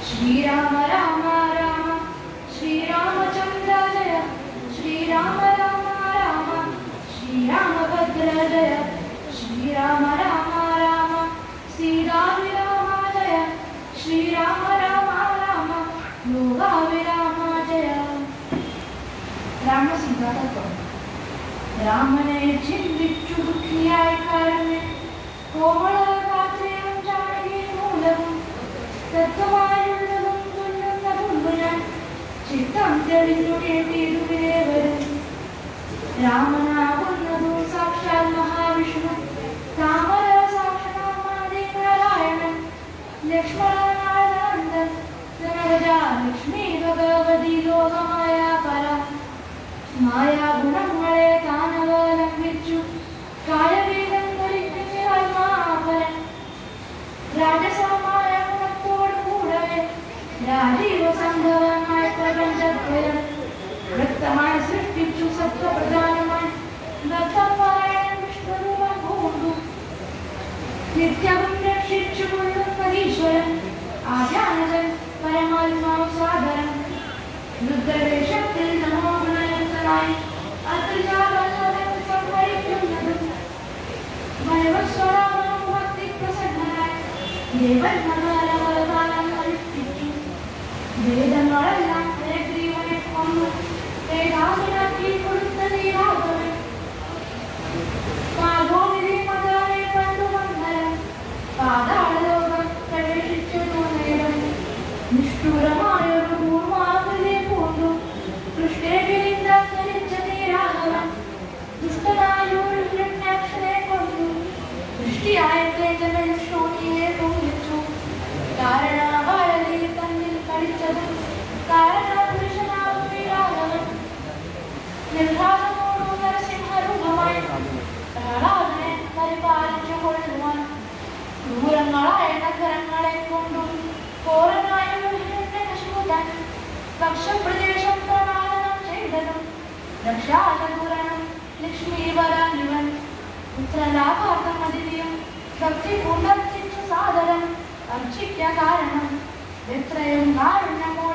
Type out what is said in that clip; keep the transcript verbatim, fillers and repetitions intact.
श्रीराम राम राम श्रीरामचंद्र जय श्रीराम राम राम श्रीरामभद्र जय श्रीराम राम राम सीताभिराम जय श्रीराम राम राम योगाभिराम जय രാമസീതാതത്വം രാമനെ ചിന്തിച്ചു ദുഃഖിയായി കരഞ്ഞ് കോമളകാത്രയും ജാനകി മൂലവും തത്വമായുള്ളതും ചൊല്ലുന്ന മുമ്പ് ഞാൻ ചിത്തം തെളിഞ്ഞു കേട്ടിരുവേ വരും രാമനാകുന്നതു സാക്ഷാൽ മഹാവിഷ്ണു താമര സാക്ഷാത്മാതി നാരായണൻ ലക്ഷ്മണനാനന്ദൻ ധനവജാ ലക്ഷ്മി ഭഗവതി ലോകമായ പര മായാഗുണങ്ങളെ താനവലംബിച്ചു കായവേദം ധരിക്കുന്നവൻ രാജസമായ ഗുണത്തോട് കൂടവേ രാജീവ സംഭവമായി പ്രപഞ്ചത്വയം വ്യക്തമായി സൃഷ്ടിച്ചു സത്വപ്രധാനമായി ദത്തപാരായണൻ വിഷ്ണുരൂപം പൂണ്ടു നിത്യവും രക്ഷിച്ചു കൊള്ളുന്ന ഈശ്വരൻ ആചാനജൻ പരമാത്മാവ് സാധനം രുദ്രവേഷത്തിൽ നമോ ഗുണയുക്തനായി അത്രിജാവല്ലഭൻ സംഹരിക്കുന്നതും ഭയവസ്വരാമം ഭക്തി പ്രസന്നനായി ദേവൻ മകാലവകാലം അനുഷ്ഠിച്ചു വേദങ്ങളെല്ലാം ഹയഗ്രീവനെ കൊന്നു വേദാസിനാക്കി കൊടുത്ത നീരാഘവൻ പാദോനിധി മകാനെ കണ്ടു വന്നരം പാതാളലോകം പ്രവേശിച്ചതു നേരം നിഷ്ഠൂരമായൊരു പൂർവാകൃതി പൂണ്ടു കൃഷ്ണേന്ദ്രം ധരിച്ച നീരാഘവൻ ദുഷ്ടനായൊരു ഹിരണ്യാക്ഷനെ കൊന്നു ദൃഷ്ടിയായ തേജമൻ ശൂന്യയെ പൂജിച്ചു കാരണവാഴലിൽ തന്നിൽ കളിച്ചതും കാരണപുരുഷനാകും നീരാഘവൻ നിർഘാതമോടു നരസിംഹരൂപമായി പ്രഹ്ലാദനെ പരിപാലിച്ചു കൊള്ളുവാൻ ക്രൂരങ്ങളായ നഗരങ്ങളെ കൊണ്ടും ഘോരനായൊരു ഹിരണ്യകശിപുതൻ കക്ഷപ്രദേശം പ്രവാഹനം ചെയ്തതും രക്ഷാചതുരണം ലക്ഷ്മീവരാലിവൻ പുത്രലാഭാർത്ഥം അതിഥിയും ഭക്തി പൂണ്ടർച്ചിച്ചു സാദരം അർച്ചിക്ക കാരണം എത്രയും കാരുണ്യമോ